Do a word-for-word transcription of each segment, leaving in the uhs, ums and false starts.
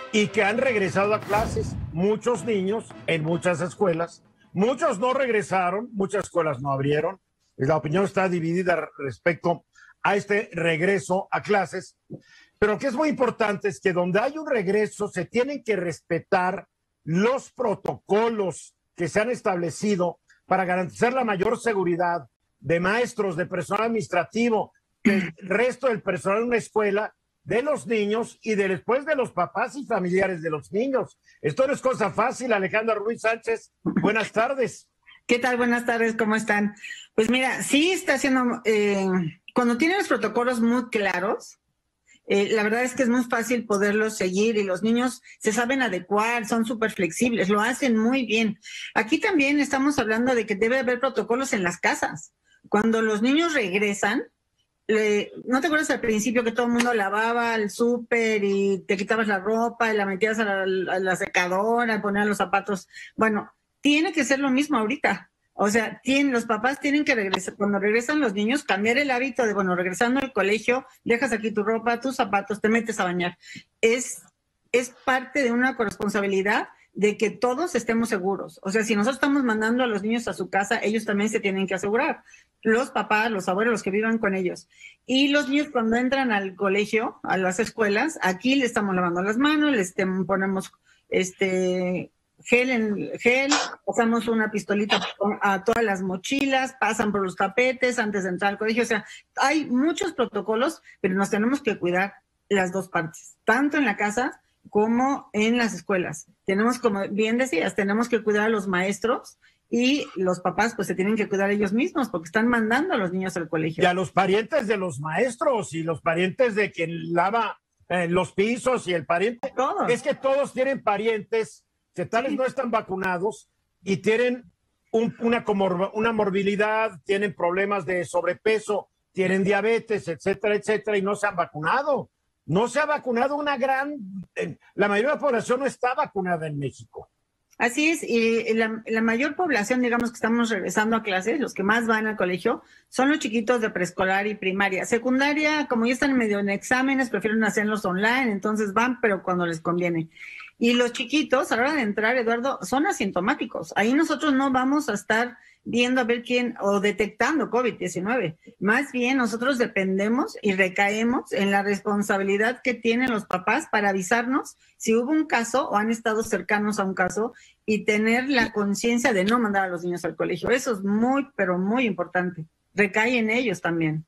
y que han regresado a clases. Muchos niños en muchas escuelas, muchos no regresaron, muchas escuelas no abrieron. La opinión está dividida respecto a este regreso a clases, pero lo que es muy importante es que donde hay un regreso se tienen que respetar los protocolos que se han establecido para garantizar la mayor seguridad de maestros, de personal administrativo, del resto del personal de una escuela, de los niños y de después de los papás y familiares de los niños. Esto no es cosa fácil. Alejandra Ruiz Sánchez, buenas tardes. ¿Qué tal? Buenas tardes, ¿cómo están? Pues mira, sí está haciendo, eh, cuando tienen los protocolos muy claros, eh, la verdad es que es muy fácil poderlos seguir y los niños se saben adecuar, son súper flexibles, lo hacen muy bien. Aquí también estamos hablando de que debe haber protocolos en las casas. Cuando los niños regresan, Le, ¿no te acuerdas al principio que todo el mundo lavaba el súper y te quitabas la ropa y la metías a la, a la secadora, ponías los zapatos? Bueno, tiene que ser lo mismo ahorita. O sea, tienen, los papás tienen que regresar, cuando regresan los niños, cambiar el hábito de, bueno, regresando al colegio, dejas aquí tu ropa, tus zapatos, te metes a bañar. Es, es parte de una corresponsabilidad de que todos estemos seguros. O sea, si nosotros estamos mandando a los niños a su casa, ellos también se tienen que asegurar. Los papás, los abuelos, los que vivan con ellos. Y los niños cuando entran al colegio, a las escuelas, aquí le estamos lavando las manos, les ponemos este gel en gel, pasamos una pistolita a todas las mochilas, pasan por los tapetes antes de entrar al colegio. O sea, hay muchos protocolos, pero nos tenemos que cuidar las dos partes, tanto en la casa como en las escuelas. Tenemos, como bien decías, tenemos que cuidar a los maestros y los papás pues se tienen que cuidar ellos mismos porque están mandando a los niños al colegio. Y a los parientes de los maestros y los parientes de quien lava eh, los pisos y el pariente. Todos. Es que todos tienen parientes que tal vez sí no están vacunados y tienen un, una, comor una morbilidad, tienen problemas de sobrepeso, tienen diabetes, etcétera, etcétera, y no se han vacunado. No se ha vacunado una gran... La mayoría de la población no está vacunada en México. Así es, y la, la mayor población, digamos, que estamos regresando a clases, los que más van al colegio, son los chiquitos de preescolar y primaria. Secundaria, como ya están medio en exámenes, prefieren hacerlos online, entonces van, pero cuando les conviene. Y los chiquitos, a la hora de entrar, Eduardo, son asintomáticos. Ahí nosotros no vamos a estar viendo a ver quién, o detectando COVID diecinueve. Más bien, nosotros dependemos y recaemos en la responsabilidad que tienen los papás para avisarnos si hubo un caso o han estado cercanos a un caso y tener la conciencia de no mandar a los niños al colegio. Eso es muy, pero muy importante. Recae en ellos también.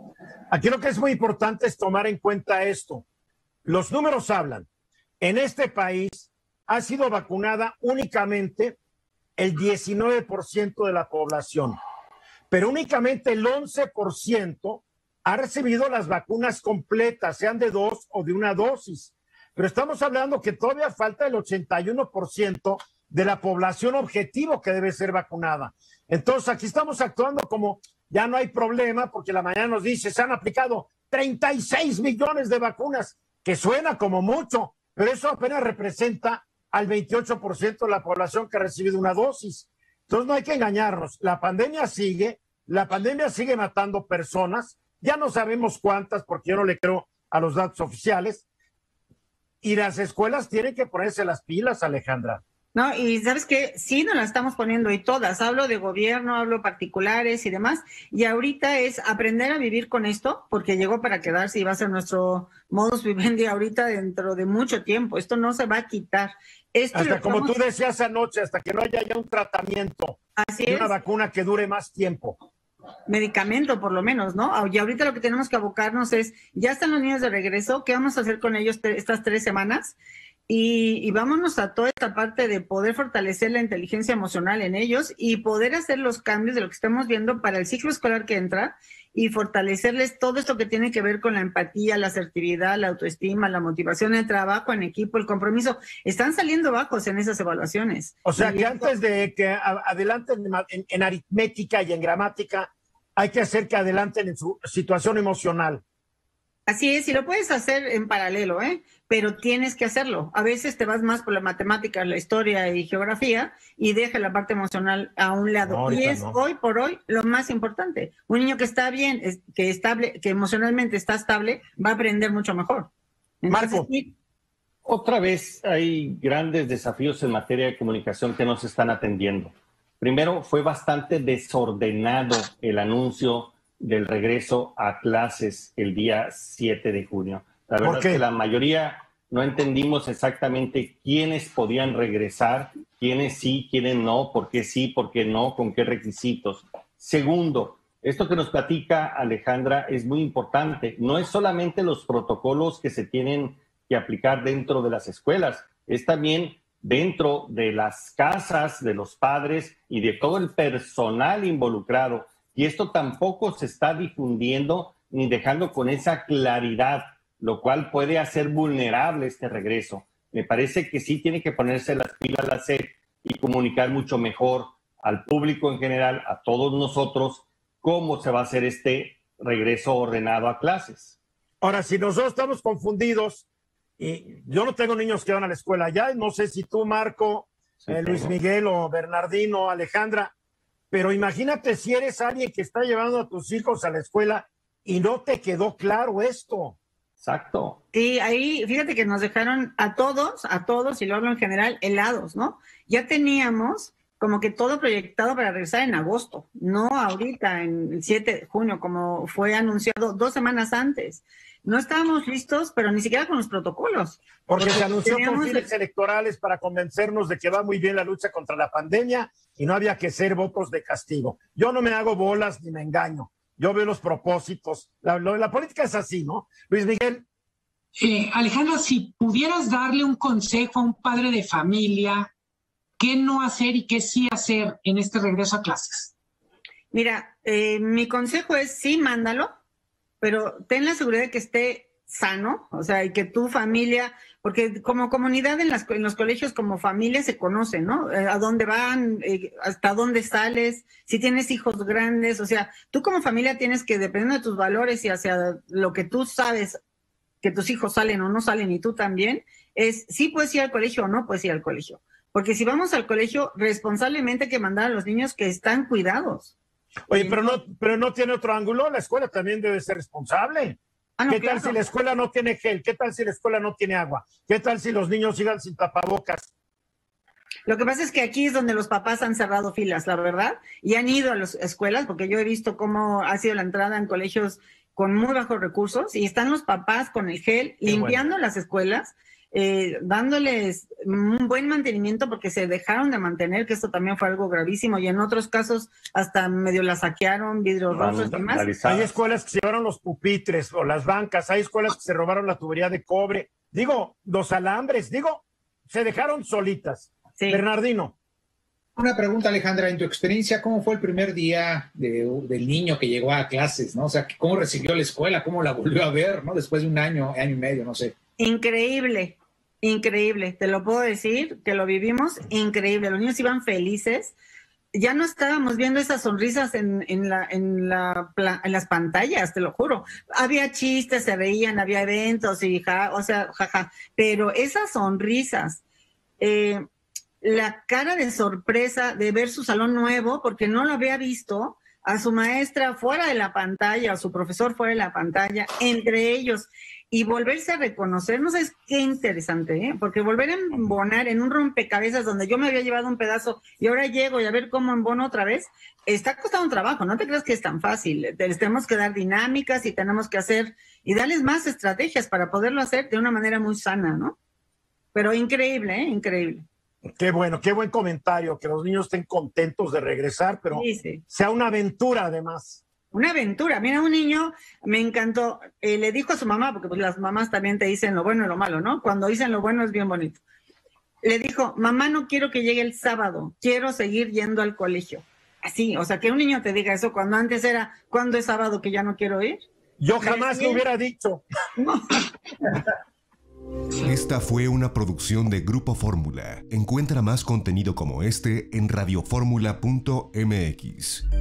Aquí lo que es muy importante es tomar en cuenta esto. Los números hablan. En este país ha sido vacunada únicamente el diecinueve por ciento de la población, pero únicamente el once por ciento ha recibido las vacunas completas, sean de dos o de una dosis. Pero estamos hablando que todavía falta el ochenta y uno por ciento de la población objetivo que debe ser vacunada. Entonces aquí estamos actuando como ya no hay problema, porque la mañana nos dice, se han aplicado treinta y seis millones de vacunas, que suena como mucho, pero eso apenas representa al veintiocho por ciento de la población que ha recibido una dosis. Entonces no hay que engañarnos. La pandemia sigue, la pandemia sigue matando personas, ya no sabemos cuántas porque yo no le creo a los datos oficiales, y las escuelas tienen que ponerse las pilas, Alejandra. No, y ¿sabes qué? Sí nos la estamos poniendo, y todas, hablo de gobierno, hablo particulares y demás, y ahorita es aprender a vivir con esto, porque llegó para quedarse y va a ser nuestro modus vivendi ahorita dentro de mucho tiempo. Esto no se va a quitar. Esto hasta como estamos... tú decías anoche, hasta que no haya ya un tratamiento Así y es. Una vacuna que dure más tiempo. Medicamento, por lo menos, ¿no? Y ahorita lo que tenemos que abocarnos es, ya están los niños de regreso, ¿qué vamos a hacer con ellos estas tres semanas? Y, y vámonos a toda esta parte de poder fortalecer la inteligencia emocional en ellos y poder hacer los cambios de lo que estamos viendo para el ciclo escolar que entra y fortalecerles todo esto que tiene que ver con la empatía, la asertividad, la autoestima, la motivación, el trabajo en equipo, el compromiso. Están saliendo bajos en esas evaluaciones. O sea, y que esto... antes de que adelanten en, en aritmética y en gramática, hay que hacer que adelanten en su situación emocional. Así es, y lo puedes hacer en paralelo, ¿eh? Pero tienes que hacerlo. A veces te vas más por la matemática, la historia y geografía y deja la parte emocional a un lado. No, y es no. hoy por hoy lo más importante. Un niño que está bien, que estable, que emocionalmente está estable, va a aprender mucho mejor. Entonces, Marco, sí. Otra vez hay grandes desafíos en materia de comunicación que no se están atendiendo. Primero, fue bastante desordenado el anuncio del regreso a clases el día siete de junio. La verdad es que la mayoría no entendimos exactamente quiénes podían regresar, quiénes sí, quiénes no, por qué sí, por qué no, con qué requisitos. Segundo, esto que nos platica Alejandra es muy importante. No es solamente los protocolos que se tienen que aplicar dentro de las escuelas, es también dentro de las casas de los padres y de todo el personal involucrado. Y esto tampoco se está difundiendo ni dejando con esa claridad, lo cual puede hacer vulnerable este regreso. Me parece que sí tiene que ponerse las pilas la S E P y comunicar mucho mejor al público en general, a todos nosotros, cómo se va a hacer este regreso ordenado a clases. Ahora, si nosotros estamos confundidos, y yo no tengo niños que van a la escuela ya, no sé si tú, Marco, sí, eh, Luis Miguel o Bernardino, Alejandra, pero imagínate si eres alguien que está llevando a tus hijos a la escuela y no te quedó claro esto. Exacto. Sí, ahí fíjate que nos dejaron a todos, a todos, y lo hablo en general, helados, ¿no? Ya teníamos como que todo proyectado para regresar en agosto, no ahorita, en el siete de junio, como fue anunciado dos semanas antes. No estábamos listos, pero ni siquiera con los protocolos. Porque, porque se anunció con fines electorales para convencernos de que va muy bien la lucha contra la pandemia y no había que hacer votos de castigo. Yo no me hago bolas ni me engaño. Yo veo los propósitos. La, lo, la política es así, ¿no? Luis Miguel. Eh, Alejandra, si pudieras darle un consejo a un padre de familia, ¿qué no hacer y qué sí hacer en este regreso a clases? Mira, eh, mi consejo es sí, mándalo, pero ten la seguridad de que esté sano, o sea, y que tu familia, porque como comunidad en, las, en los colegios, como familia se conocen, ¿no? Eh, a dónde van, eh, hasta dónde sales, si tienes hijos grandes, o sea, tú como familia tienes que, dependiendo de tus valores y hacia lo que tú sabes, que tus hijos salen o no salen y tú también, es si puedes ir al colegio o no puedes ir al colegio. Porque si vamos al colegio, responsablemente hay que mandar a los niños que están cuidados. Oye, pero no, pero no tiene otro ángulo, la escuela también debe ser responsable. Ah, no, ¿Qué claro. tal si la escuela no tiene gel? ¿Qué tal si la escuela no tiene agua? ¿Qué tal si los niños sigan sin tapabocas? Lo que pasa es que aquí es donde los papás han cerrado filas, la verdad, y han ido a las escuelas, porque yo he visto cómo ha sido la entrada en colegios con muy bajos recursos, y están los papás con el gel, Qué limpiando bueno. las escuelas, Eh, dándoles un buen mantenimiento porque se dejaron de mantener, que esto también fue algo gravísimo, y en otros casos hasta medio la saquearon, vidrios rotos y demás. Hay escuelas que se llevaron los pupitres o las bancas, hay escuelas que se robaron la tubería de cobre, digo, los alambres, digo, se dejaron solitas. Sí. Bernardino. Una pregunta, Alejandra, en tu experiencia, ¿cómo fue el primer día de, del niño que llegó a clases, ¿no? O sea, ¿cómo recibió la escuela? ¿Cómo la volvió a ver, ¿no? Después de un año, año y medio, no sé. Increíble. Increíble, te lo puedo decir, que lo vivimos increíble. Los niños iban felices. Ya no estábamos viendo esas sonrisas en, en, la, en, la, en las pantallas, te lo juro. Había chistes, se reían, había eventos, y ja, o sea, jaja. Pero esas sonrisas, eh, la cara de sorpresa de ver su salón nuevo, porque no lo había visto, a su maestra fuera de la pantalla, a su profesor fuera de la pantalla, entre ellos. Y volverse a reconocer, no sé, qué interesante, ¿eh? Porque volver a embonar en un rompecabezas donde yo me había llevado un pedazo y ahora llego y a ver cómo embono otra vez, está costando un trabajo, no te creas que es tan fácil. Les tenemos que dar dinámicas y tenemos que hacer, y darles más estrategias para poderlo hacer de una manera muy sana, ¿no? Pero increíble, ¿eh? Increíble. Qué bueno, qué buen comentario, que los niños estén contentos de regresar, pero sí, sí. sea una aventura además. Una aventura. Mira, un niño me encantó, eh, le dijo a su mamá, porque pues las mamás también te dicen lo bueno y lo malo, ¿no? Cuando dicen lo bueno es bien bonito. Le dijo, mamá, no quiero que llegue el sábado, quiero seguir yendo al colegio. Así, o sea, que un niño te diga eso cuando antes era, ¿cuándo es sábado que ya no quiero ir? Yo jamás lo hubiera dicho. No. Esta fue una producción de Grupo Fórmula. Encuentra más contenido como este en radioformula punto m x.